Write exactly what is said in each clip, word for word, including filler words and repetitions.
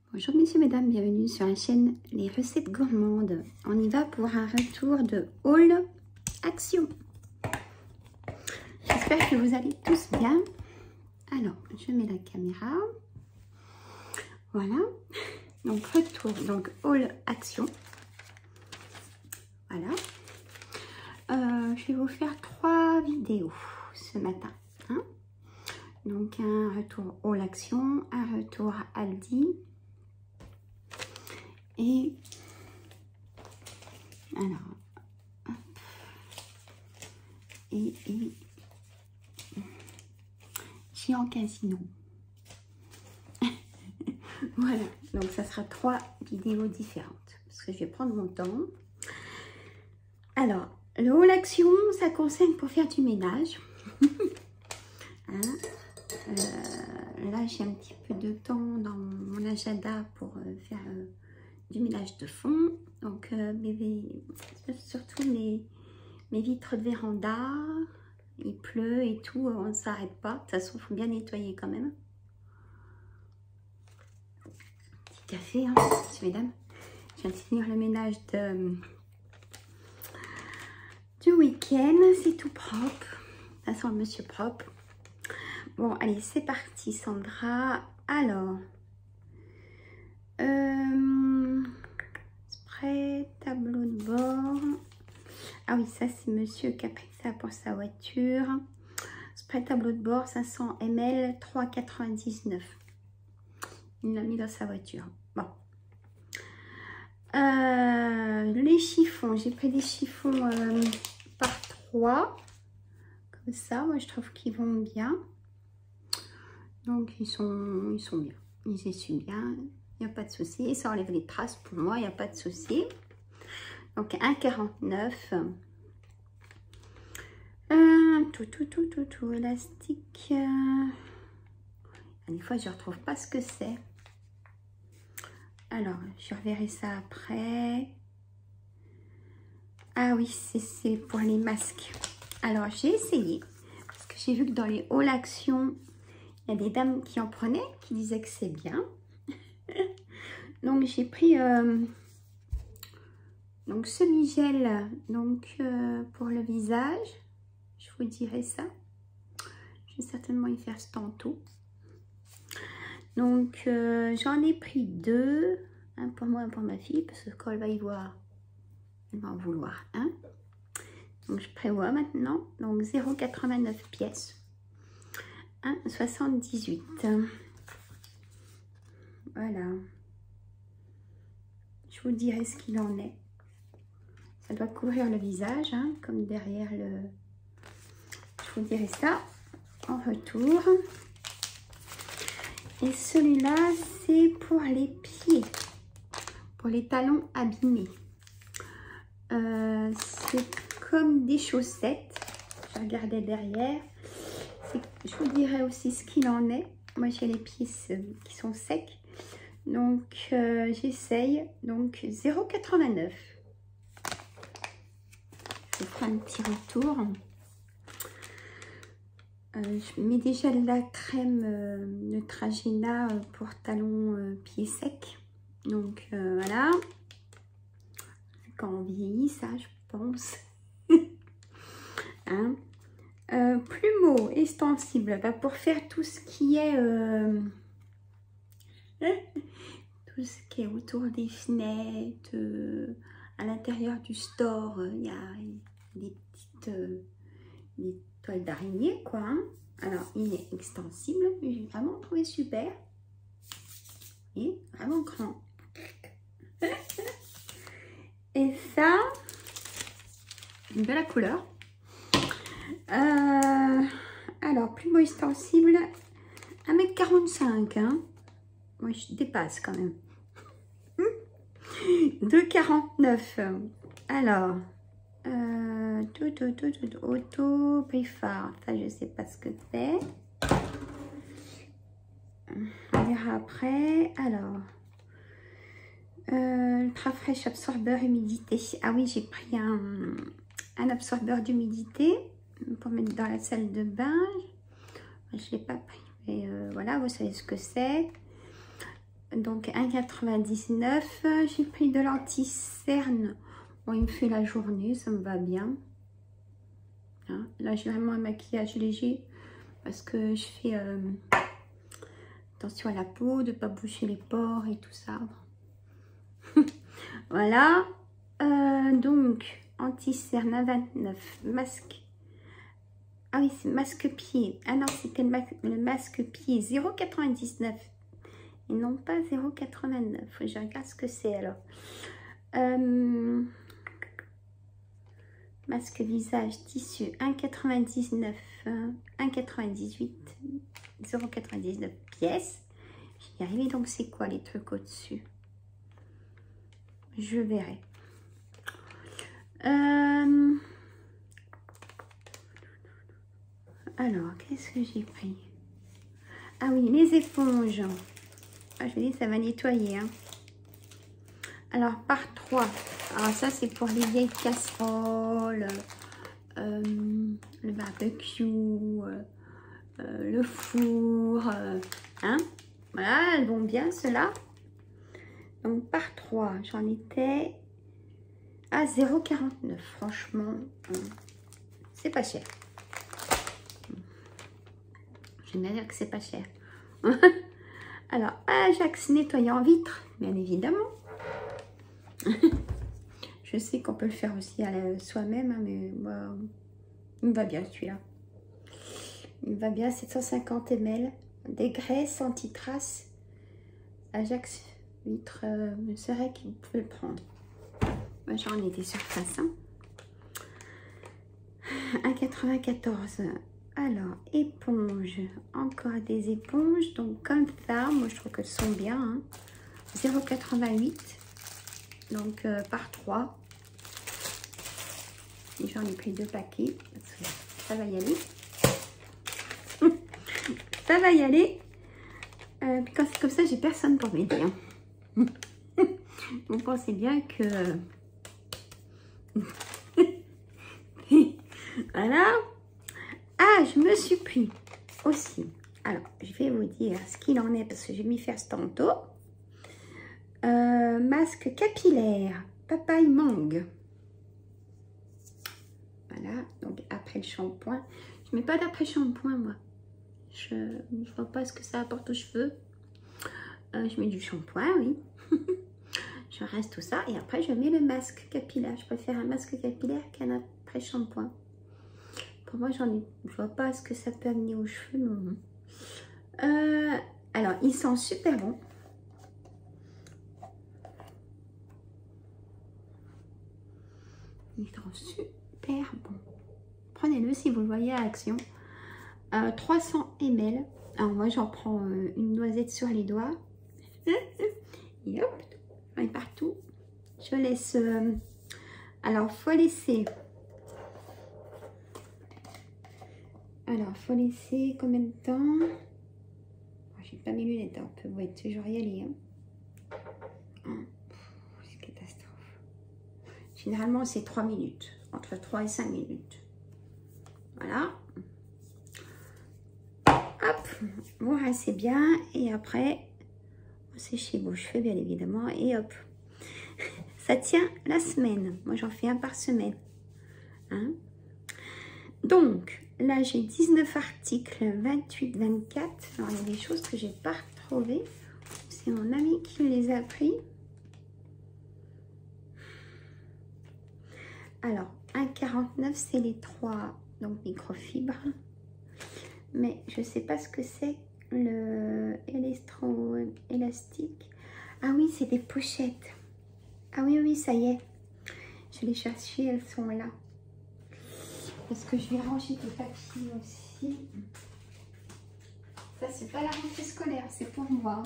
Bonjour messieurs, mesdames, bienvenue sur la chaîne Les Recettes Gourmandes. On y va pour un retour de haul action. J'espère que vous allez tous bien. Alors, je mets la caméra. Voilà. Donc, retour, donc haul action. Voilà. Euh, je vais vous faire trois vidéos ce matin. Hein. Donc, un retour haul action, un retour Aldi. Et alors, hop, et, et Géant Casino. Voilà, donc ça sera trois vidéos différentes parce que je vais prendre mon temps. Alors, le haul action, ça concerne pour faire du ménage. Hein, euh, là, j'ai un petit peu de temps dans mon agenda pour euh, faire euh, du ménage de fond, donc euh, mes, surtout mes, mes vitres de véranda, il pleut et tout, on ne s'arrête pas, de toute façon il faut bien nettoyer quand même. Petit café, hein, messieurs, mesdames, je viens de finir le ménage de, du week-end, c'est tout propre, ça sent le monsieur propre. Bon, allez, c'est parti Sandra, alors... Euh, spray, tableau de bord. Ah oui, ça c'est monsieur qui a pris ça pour sa voiture. Spray tableau de bord, cinq cents millilitres, trois euros quatre-vingt-dix-neuf. Il l'a mis dans sa voiture. Bon. Euh, les chiffons, j'ai pris des chiffons euh, par trois. Comme ça, moi je trouve qu'ils vont bien. Donc ils sont, ils sont bien. Ils essuient bien. Il n'y a pas de souci, ça enlève les traces pour moi, il n'y a pas de souci. Donc un euro quarante-neuf. Euh, tout, tout, tout, tout, tout, élastique. Euh, des fois, je ne retrouve pas ce que c'est. Alors, je reverrai ça après. Ah oui, c'est pour les masques. Alors, j'ai essayé, parce que j'ai vu que dans les hauls action, il y a des dames qui en prenaient, qui disaient que c'est bien. Donc j'ai pris euh, donc semi-gel donc euh, pour le visage, je vous dirai ça, je vais certainement y faire ce tantôt. Donc euh, j'en ai pris deux, un pour moi, un pour ma fille, parce que quand elle va y voir, elle va en vouloir un. Donc je prévois maintenant, donc zéro virgule quatre-vingt-neuf pièces, un virgule soixante-dix-huit. Voilà. Je vous dirai ce qu'il en est. Ça doit couvrir le visage, hein, comme derrière le... Je vous dirai ça en retour. Et celui-là, c'est pour les pieds. Pour les talons abîmés. Euh, c'est comme des chaussettes. Je regardais derrière. Je vous dirai aussi ce qu'il en est. Moi, j'ai les pieds qui sont secs. Donc, euh, j'essaye. Donc, zéro virgule quatre-vingt-neuf. Je vais faire un petit retour. Euh, je mets déjà de la crème euh, Neutrogena pour talons euh, pieds secs. Donc, euh, voilà. Quand on vieillit, ça, je pense. Hein, euh, plumeau extensible. Bah, pour faire tout ce qui est... Euh, tout ce qui est autour des fenêtres, euh, à l'intérieur du store, il euh, y a des petites euh, des toiles d'araignée, quoi. Hein. Alors, il est extensible, mais j'ai vraiment trouvé super. Et vraiment grand. Et ça, j'aime bien la couleur. Euh, alors, plumeau extensible, un mètre quarante-cinq, hein. Moi, je dépasse quand même. deux euros quarante-neuf. Alors, euh, tout, tout, tout, tout, auto Briffard. Ça, je sais pas ce que c'est. On verra après. Alors, euh, Ultra Fresh absorbeur humidité. Ah oui, j'ai pris un, un absorbeur d'humidité pour mettre dans la salle de bain. Je l'ai pas pris, mais euh, voilà, vous savez ce que c'est. Donc un virgule quatre-vingt-dix-neuf. J'ai pris de l'anti-cerne. Bon, il me fait la journée, ça me va bien. Hein, là, j'ai vraiment un maquillage léger parce que je fais euh, attention à la peau, de ne pas boucher les pores et tout ça. Voilà. Euh, donc, anti-cerne à vingt-neuf. Masque. Ah oui, c'est masque pied. Ah non, c'était le, ma le masque pied zéro virgule quatre-vingt-dix-neuf. Et non pas zéro virgule quatre-vingt-neuf. Je regarde ce que c'est alors. Euh, masque visage tissu un virgule quatre-vingt-dix-neuf. un virgule quatre-vingt-dix-huit. zéro virgule quatre-vingt-dix-neuf pièces. J'y arrive. Donc, c'est quoi les trucs au-dessus? Je verrai. Euh... Alors, qu'est-ce que j'ai pris? Ah oui, les éponges. Ah, je me dis, ça va nettoyer. Hein. Alors, par trois. Alors, ça, c'est pour les vieilles casseroles, euh, le barbecue, euh, euh, le four. Euh, hein. Voilà, elles vont bien, ceux-là. Donc, par trois, j'en étais à zéro virgule quarante-neuf. Franchement, hein, c'est pas cher. Je vais dire que c'est pas cher. Alors, Ajax nettoyant vitre, bien évidemment. Je sais qu'on peut le faire aussi à soi-même, hein, mais moi, il me va bien celui-là. Il me va bien, sept cent cinquante millilitres. Des graisses anti-traces. Ajax vitre, euh, c'est vrai que vous pouvez le prendre. Moi, j'en ai des surfaces. Hein. un virgule quatre-vingt-quatorze. Alors, éponge, encore des éponges, donc comme ça, moi je trouve qu'elles sont bien, hein. zéro virgule quatre-vingt-huit, donc euh, par trois. J'en ai pris deux paquets, parce que ça va y aller. Ça va y aller. Euh, puis quand c'est comme ça, j'ai personne pour m'aider. Hein. Vous pensez bien que... Voilà. Ah, je me suis pris aussi. Alors, je vais vous dire ce qu'il en est parce que j'ai mis faire ce tantôt. Euh, masque capillaire, papaye mangue. Voilà, donc après le shampoing. Je mets pas d'après shampoing, moi. Je ne vois pas ce que ça apporte aux cheveux. Euh, je mets du shampoing, oui. Je reste tout ça et après je mets le masque capillaire. Je préfère un masque capillaire qu'un après shampoing. Pour moi, j'en ai, je vois pas ce que ça peut amener aux cheveux, non. Euh, alors, il sent super bon. Il sent super bon. Prenez-le si vous le voyez à action. Euh, trois cents millilitres. Alors, moi, j'en prends euh, une noisette sur les doigts. Et hop, j'en ai partout. Je laisse... Euh, alors, faut laisser... Alors, faut laisser combien de temps? Oh, j'ai pas mes lunettes, hein. On peut toujours y aller. Hein. Oh, c'est catastrophe. Généralement, c'est trois minutes. Entre trois et cinq minutes. Voilà. Hop, vous rincez bien. Et après, vous séchez vos cheveux, bien évidemment. Et hop. Ça tient la semaine. Moi, j'en fais un par semaine. Hein? Donc... Là, j'ai dix-neuf articles, vingt-huit, vingt-quatre. Alors, il y a des choses que je n'ai pas retrouvées. C'est mon ami qui les a pris. Alors, un virgule quarante-neuf, c'est les trois, donc microfibres. Mais je ne sais pas ce que c'est, le électro-élastique. Ah oui, c'est des pochettes. Ah oui, oui, ça y est. Je les cherchais, elles sont là. Parce que je vais ranger des papiers aussi. Ça, c'est pas la rentrée scolaire, c'est pour moi.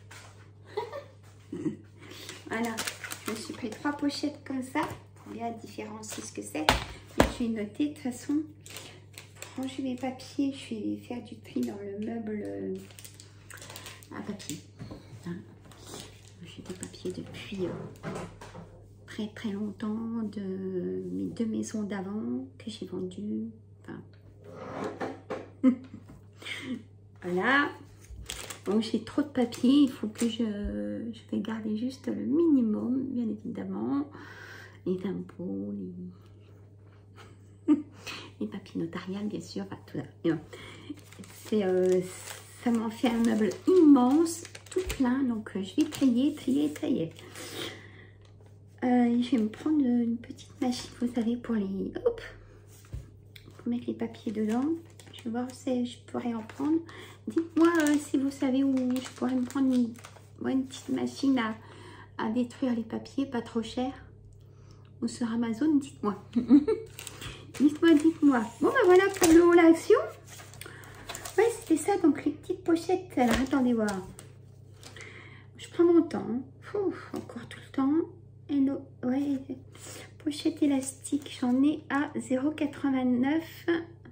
Voilà, je me suis pris trois pochettes comme ça pour bien différencier ce que c'est. Et je vais noter de toute façon. Pour ranger mes papiers, je vais faire du tri dans le meuble euh, à papier. Hein. J'ai des papiers depuis... Euh, très très longtemps de mes deux maisons d'avant que j'ai vendues. Enfin. Voilà. Bon, j'ai trop de papier, il faut que je, je vais garder juste le minimum, bien évidemment. Les impôts, les, les papiers notariales, bien sûr, enfin, tout ça. C'est, euh, ça m'en fait un meuble immense, tout plein, donc euh, je vais trier, trier, trier. Euh, je vais me prendre une petite machine, vous savez, pour les... Hop, pour mettre les papiers dedans. Je vais voir si je pourrais en prendre. Dites-moi euh, si vous savez où je pourrais me prendre une, ouais, une petite machine à, à détruire les papiers, pas trop cher. Ou sur Amazon, dites-moi. dites-moi, dites-moi. Bon, ben voilà pour le haul action. Ouais, c'était ça, donc les petites pochettes. Alors, attendez voir. Je prends mon temps. Ouf, encore tout le temps. Et no, ouais, pochette élastique, j'en ai à zéro virgule quatre-vingt-neuf.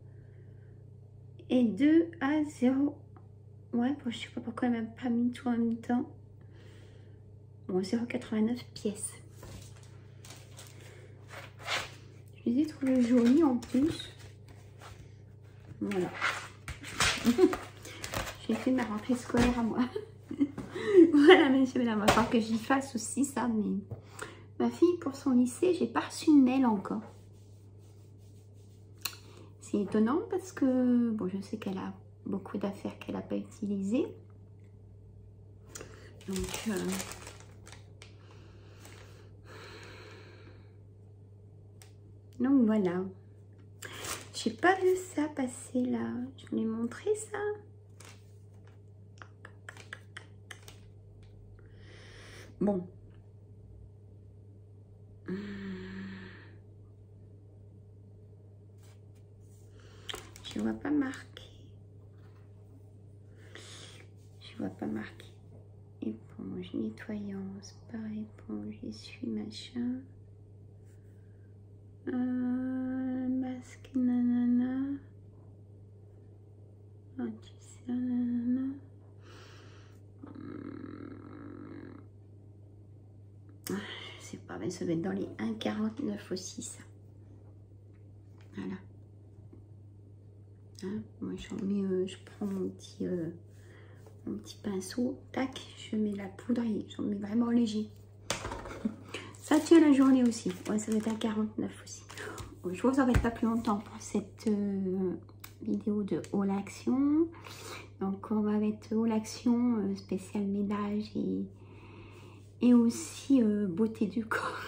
Et deux à zéro. Ouais, bon, je sais pas pourquoi elle m'a pas mis tout en même temps. Bon, zéro virgule quatre-vingt-neuf pièces. Je les ai trouvées jolies en plus. Voilà. J'ai fait ma rentrée scolaire à moi. Voilà, monsieur, madame, il va falloir que j'y fasse aussi ça. Mais ma fille, pour son lycée, j'ai pas reçu de mail encore. C'est étonnant parce que, bon, je sais qu'elle a beaucoup d'affaires qu'elle n'a pas utilisées. Donc, euh, donc voilà. J'ai pas vu ça passer là. Je vous l'ai montré ça. Bon. Je vois pas marqué. Je vois pas marqué. Éponge, nettoyance, par éponge, essuie, machin. Euh, masque, nanana. Anti, nanana. Je sais pas, mais ça va être dans les un virgule quarante-neuf aussi, ça. Voilà. Hein, moi, j'en mets, euh, je prends mon petit, euh, mon petit pinceau, tac, je mets la poudre et j'en mets vraiment léger. Ça tient la journée aussi. Ouais, ça va être un quarante-neuf aussi. Bon, je vous embête pas plus longtemps pour cette euh, vidéo de haul action. Donc, on va mettre haul action euh, spécial ménage et, et aussi euh, beauté du corps.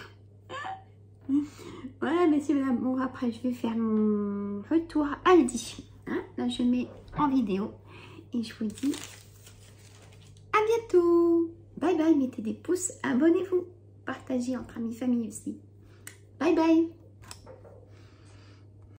Voilà, messieurs, madame. Bon, après, je vais faire mon retour à Aldi. Hein, là, je mets en vidéo. Et je vous dis à bientôt. Bye bye. Mettez des pouces. Abonnez-vous. Partagez entre amis, famille aussi. Bye bye.